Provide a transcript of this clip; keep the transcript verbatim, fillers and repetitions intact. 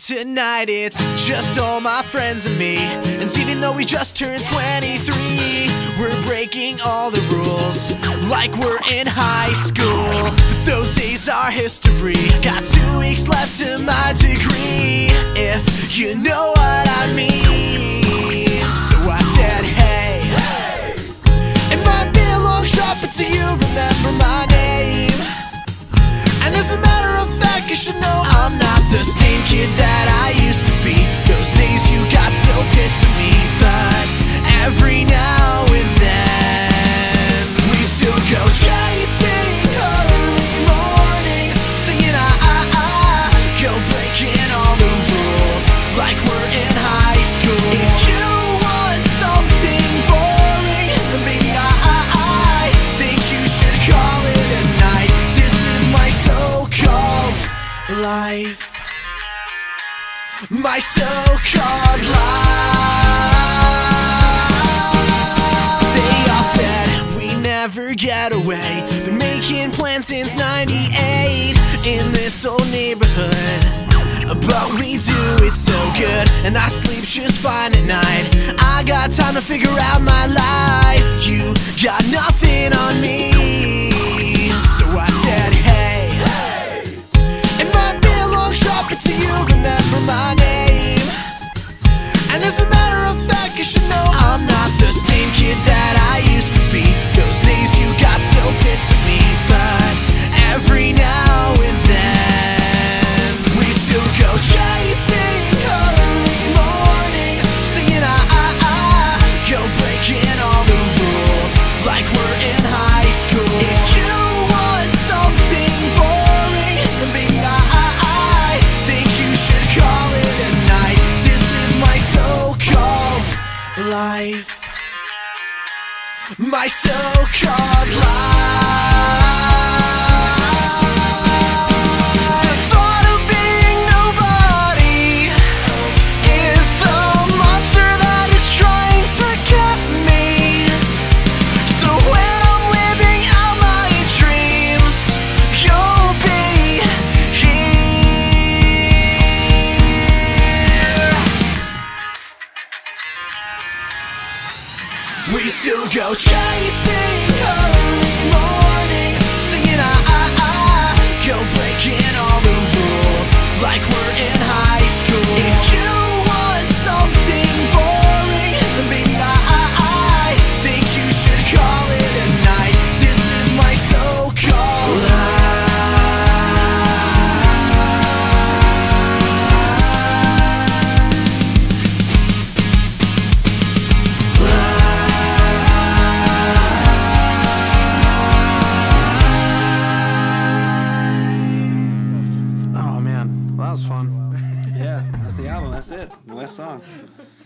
Tonight it's just all my friends and me, and even though we just turned twenty-three, we're breaking all the rules like we're in high school. But those days are history. Got two weeks left to my degree, if you know what I mean. So I said, hey, it might be a long shot, but do you remember my name? And as a matter of fact, you should know I'm not the same kid that I used to be. Those days you got so pissed at me, but every now and then we still go chasing early mornings, singing ah ah ah, go breaking all the rules like we're in high school. If you want something boring, then baby I, I, I think you should call it a night. This is my so-called life, my so-called life. They all said we never get away, been making plans since ninety-eight in this old neighborhood, but we do it so good, and I sleep just fine at night. I got time to figure out my life, you got nothing on me. So I said, hey, it might be a long shot, but do you remember my name? And as a matter of fact, you should know I'm not the same kid that I used to be. Those days you got so pissed at me, but every now and then we still go chasing early mornings, singing ah ah ah, go breaking all the rules like we're in high school. If you want something boring, then baby I, I, I think you should call it a night. This is my so-called life, my so-called life. Thought of being nobody is the monster that is trying to get me. So when I'm living out my dreams, you'll be here. We still go chasing early mornings, singing ah ah ah, go breaking all the rules like we're in high school. If you want something boring, then baby I, I, I think you should call it a night. This is my so-called life. Oh man, well, that was fun. Yeah, that's the album. That's it. The last song.